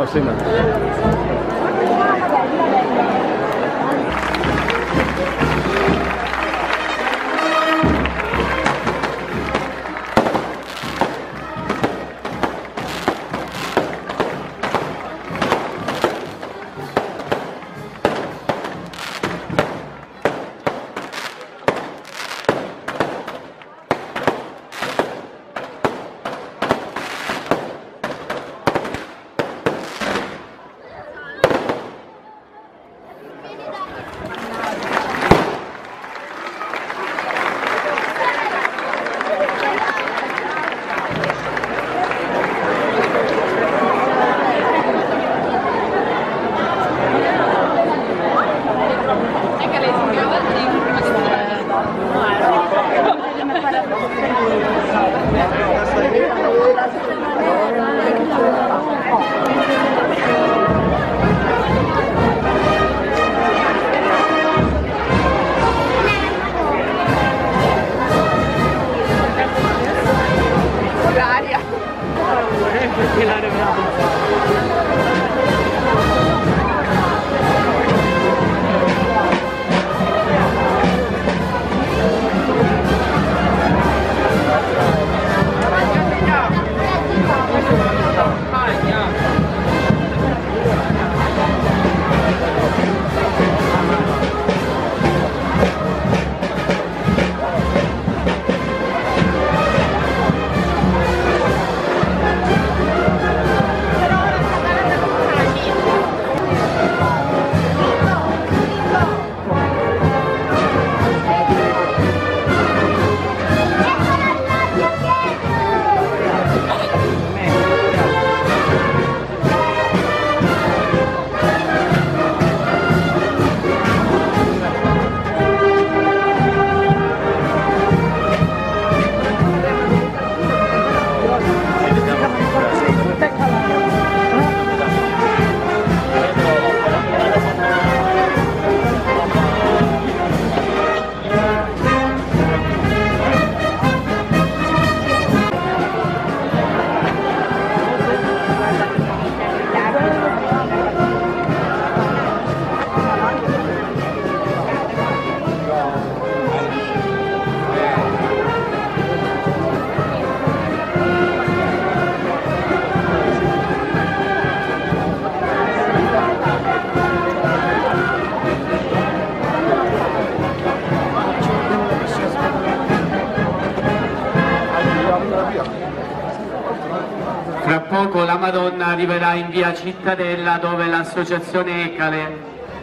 No, sì, no. Fra poco la Madonna arriverà in via Cittadella, dove l'associazione Ecale,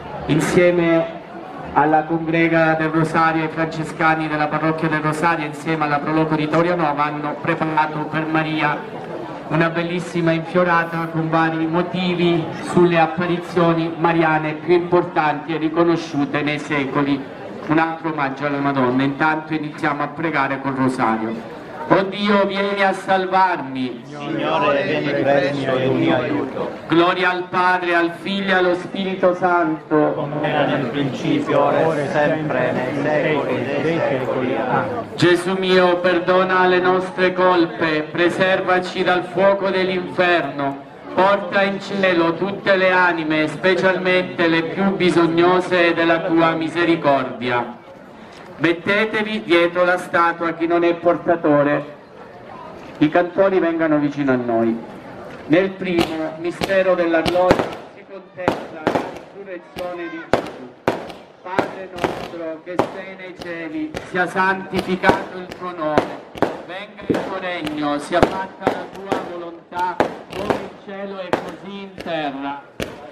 insieme alla Congrega del Rosario e ai francescani della parrocchia del Rosario, insieme alla Proloco di Torino Nova, hanno preparato per Maria una bellissima infiorata con vari motivi sulle apparizioni mariane più importanti e riconosciute nei secoli. Un altro omaggio alla Madonna. Intanto iniziamo a pregare col Rosario. O Dio, vieni a salvarmi. Signore, vieni presto e mio aiuto. Gloria al Padre, al Figlio e allo Spirito Santo. Come era nel principio, ora e sempre, nei secoli dei secoli. Amen. Gesù mio, perdona le nostre colpe, preservaci dal fuoco dell'inferno, porta in cielo tutte le anime, specialmente le più bisognose della tua misericordia. Mettetevi dietro la statua chi non è portatore. I cantori vengano vicino a noi. Nel primo mistero della gloria si contempla la risurrezione di Gesù. Padre nostro che sei nei cieli, sia santificato il tuo nome, venga il tuo regno, sia fatta la tua volontà, come in cielo e così in terra.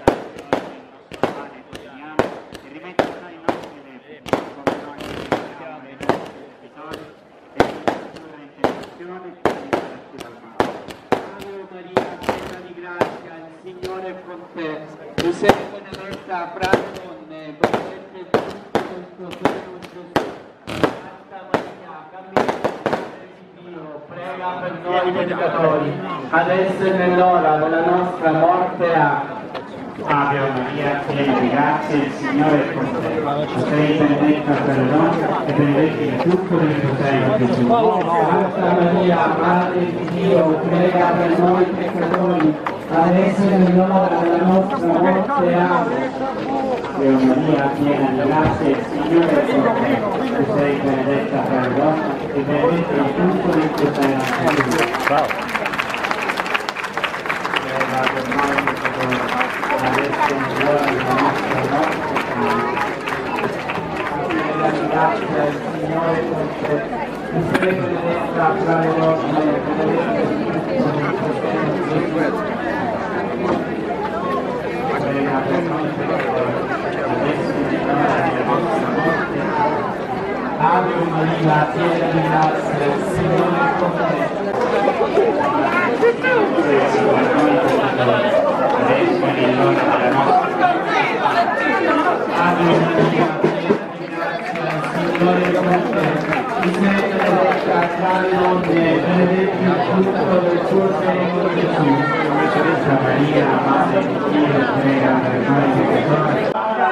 Signore è con te, tu sei benedetta fra le donne, benedetto il frutto del tuo seno Gesù. Santa Maria, Madre di Dio, prega per noi peccatori, adesso e nell'ora della nostra morte. Ave Maria, piena di grazia, il Signore è con te. Tu sei benedetta fra le donne e benedetto il frutto del tuo seno Gesù. Santa Maria, Madre di Dio, prega per noi peccatori, adesso è nell'ora della nostra morte. Amen. Dio Maria, piena di grazia, il Signore è con te. Tu sei benedetta fra le donne e benedetto il frutto del tuo seno, Gesù. Prega per noi peccatori, adesso è nell'ora della nostra morte. Amen. Piena di grazia, il Signore è con te. Tu sei benedetta fra le donne e benedetto il frutto del tuo seno, Gesù. Prega per noi peccatori, adesso è nell'ora della nostra morte. Ave Maria, piena di grazia, il Signore è con te. Prega per noi peccatori, adesso è nell'ora della nostra morte. Ave Maria, piena di grazia, il Signore è con te. Tu sei benedetta tra le donne e benedetto il frutto del tuo seno, Gesù. Santa Maria, Madre di Dio, prega per noi peccatori.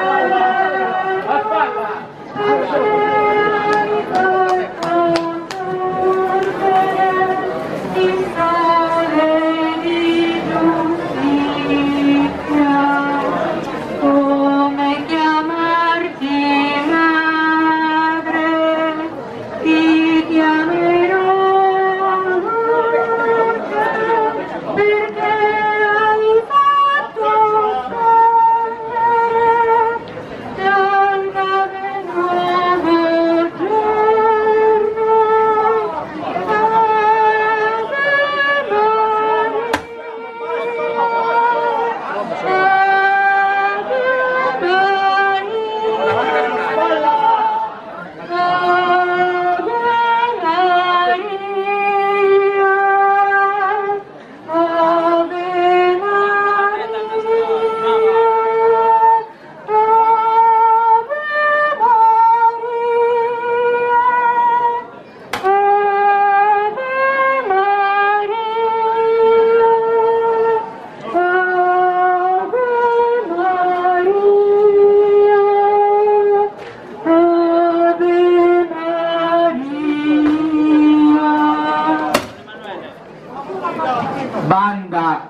Banda.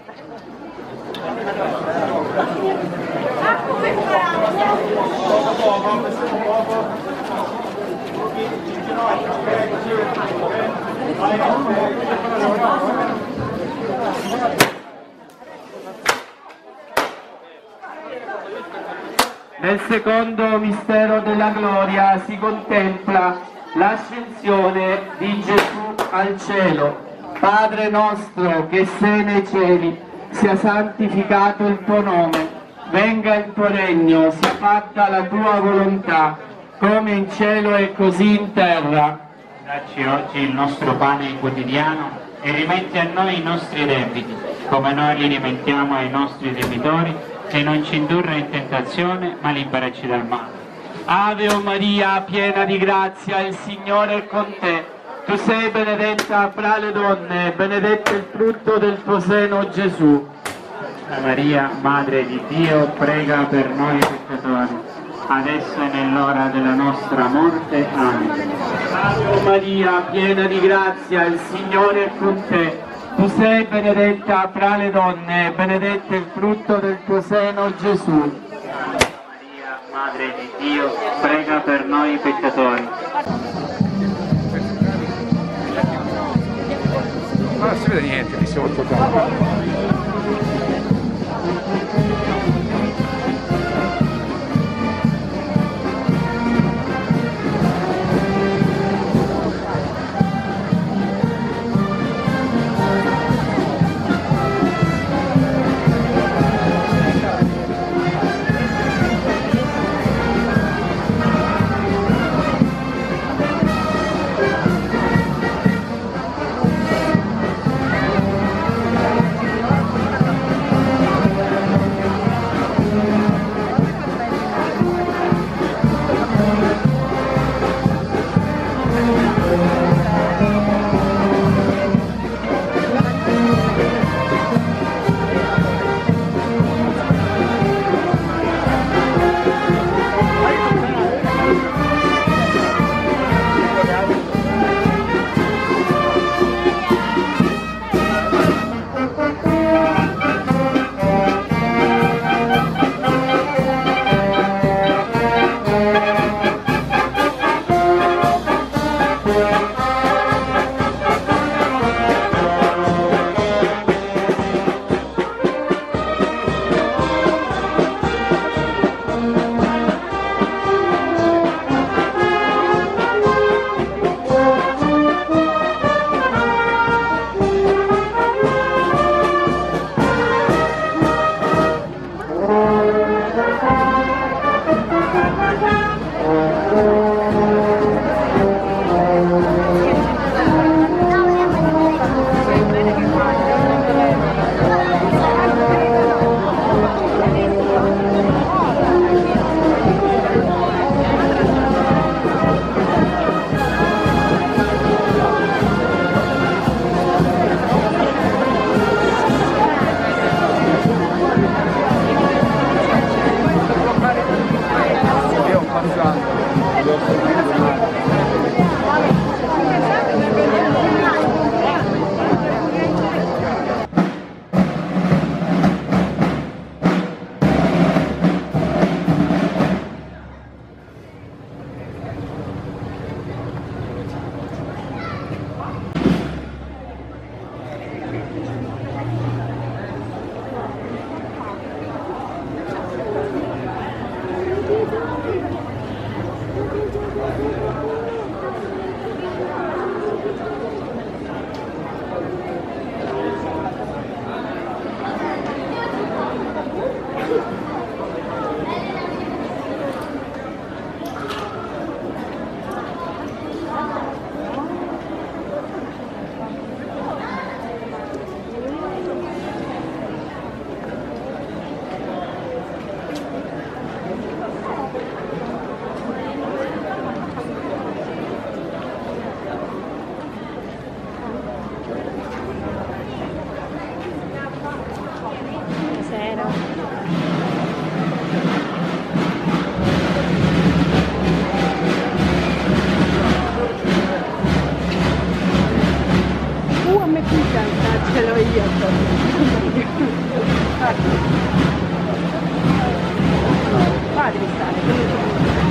Nel secondo mistero della gloria si contempla l'ascensione di Gesù al cielo. Padre nostro che sei nei cieli, sia santificato il tuo nome, venga il tuo regno, sia fatta la tua volontà, come in cielo e così in terra. Dacci oggi il nostro pane quotidiano e rimetti a noi i nostri debiti, come noi li rimettiamo ai nostri debitori, e non ci indurre in tentazione, ma liberaci dal male. Ave Maria, piena di grazia, il Signore è con te. Tu sei benedetta fra le donne, benedetto il frutto del tuo seno, Gesù. Santa Maria, Madre di Dio, prega per noi peccatori, adesso e nell'ora della nostra morte. Amen. Ave Maria, piena di grazia, il Signore è con te. Tu sei benedetta fra le donne, benedetto il frutto del tuo seno, Gesù. Santa Maria, Madre di Dio, prega per noi peccatori. Ma non si vede niente, mi siamo toccato. qua devi stare.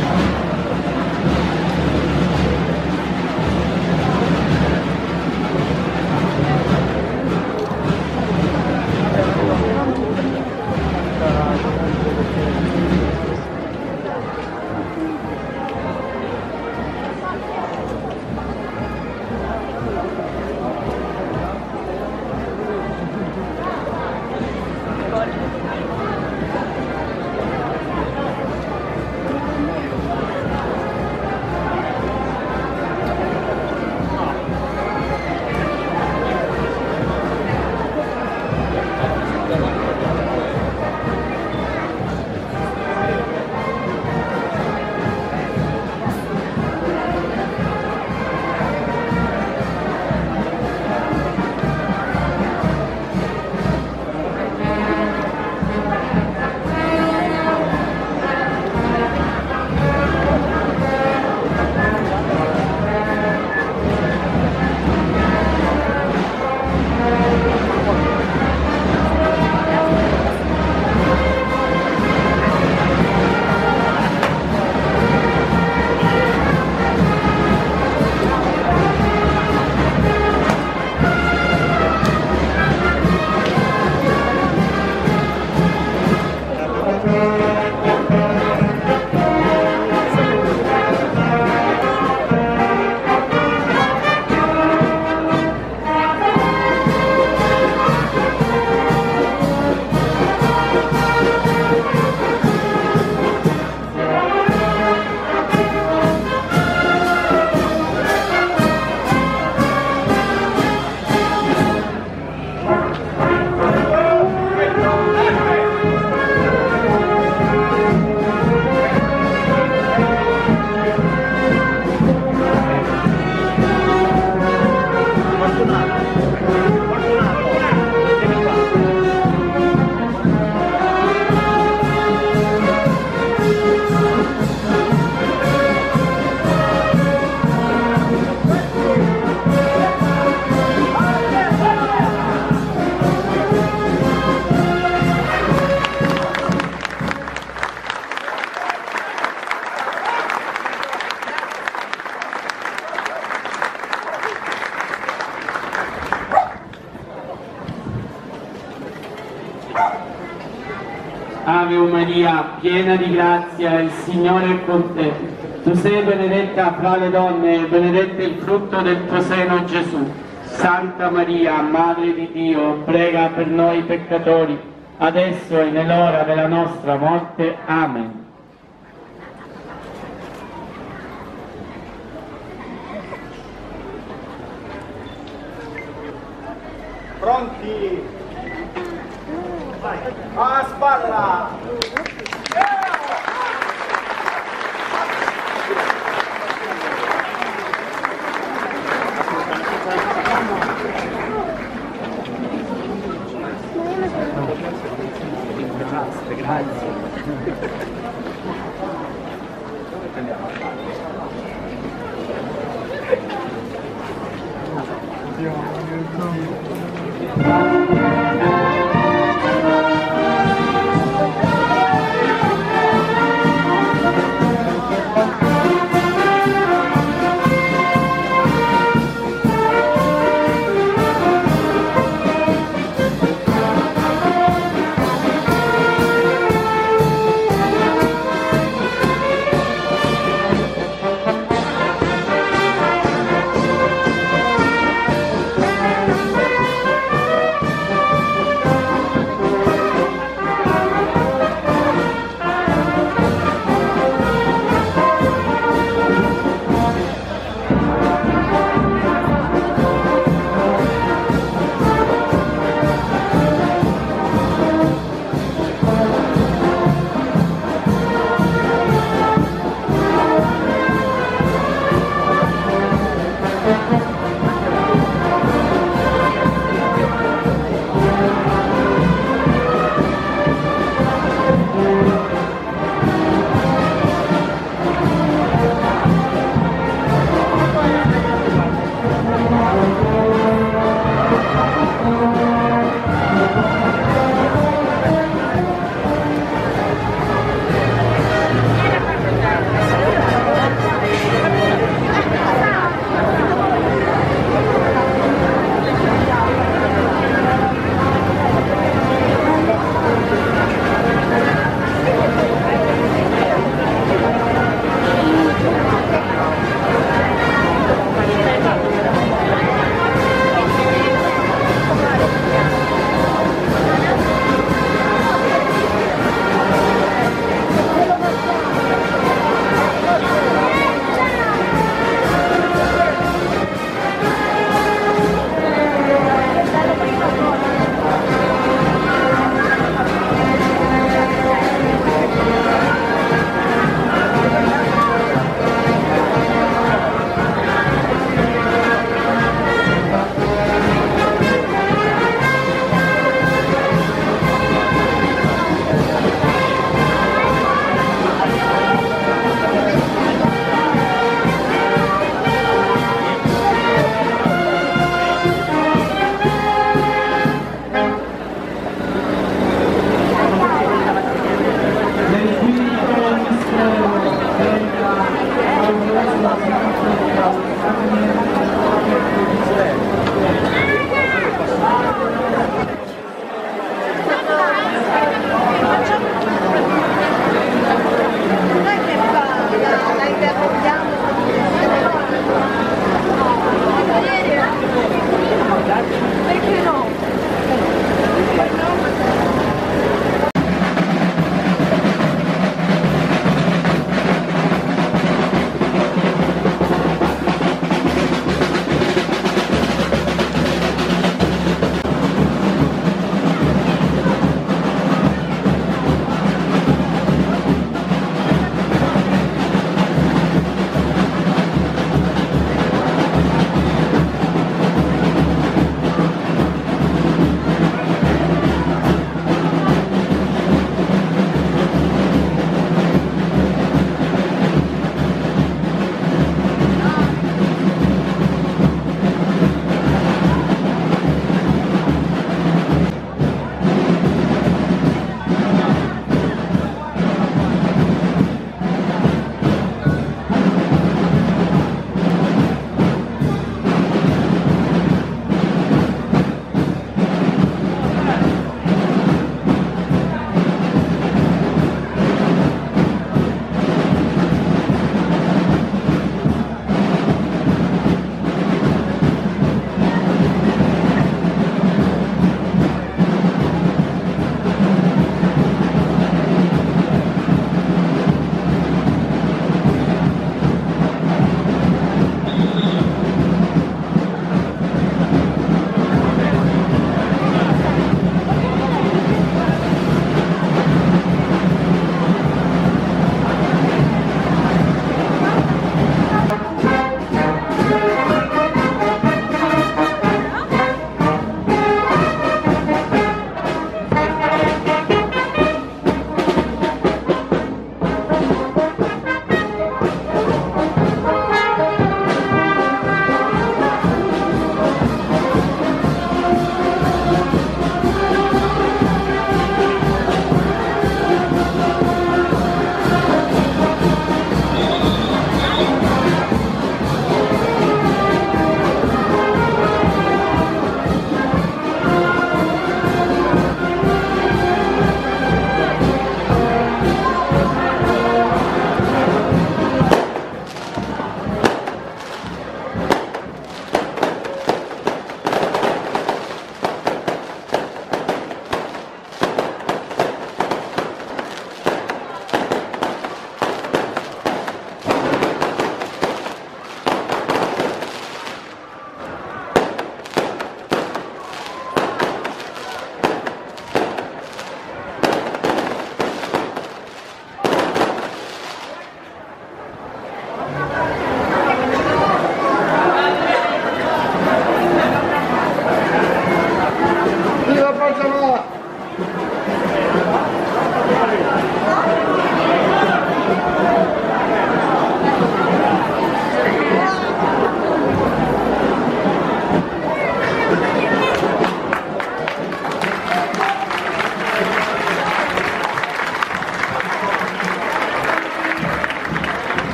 Ave Maria, piena di grazia, il Signore è con te. Tu sei benedetta fra le donne e benedetto il frutto del tuo seno, Gesù. Santa Maria, Madre di Dio, prega per noi peccatori, adesso e nell'ora della nostra morte. Amen. Pronti? Vai. A spalla!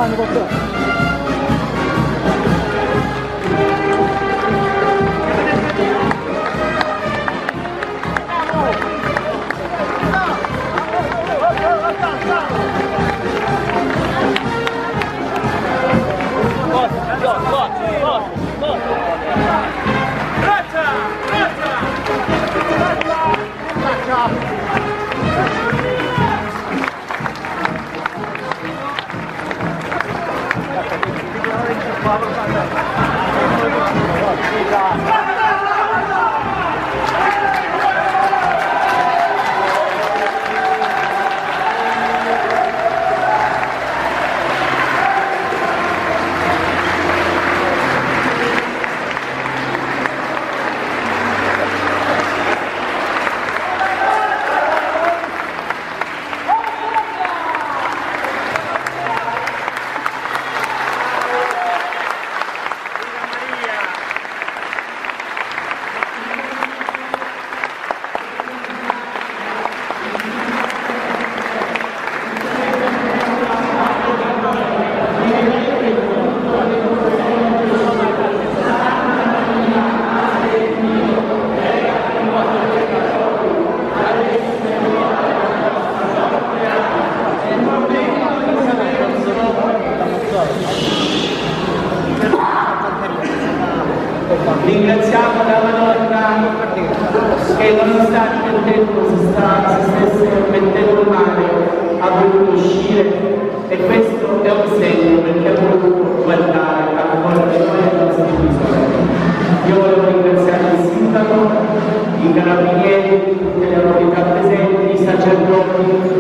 Ringraziamo la Madonna che nonostante il tempo si stesse mettendo male, ha voluto uscire e questo è un segno perché ha voluto guardare al cuore di noi e ai nostri bisogni. Io volevo ringraziare il sindaco, i carabinieri, tutte le autorità presenti, i sacerdoti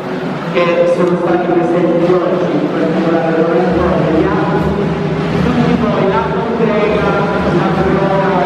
che sono stati presenti oggi, in particolare Lorenzo e gli altri, tutti voi, la congrega, la